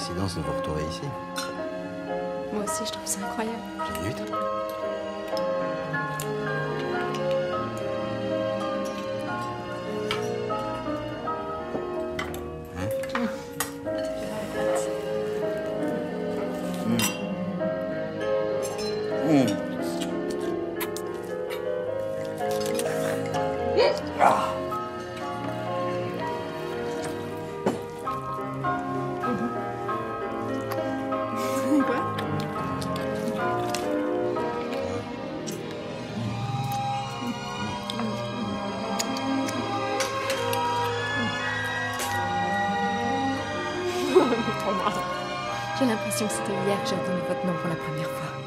coïncidence de vous retrouver ici. Moi aussi, je trouve ça incroyable. J'ai vu. Ah. Quoi? Trop marrant. J'ai l'impression que c'était hier que j'ai entendu votre nom pour la première fois.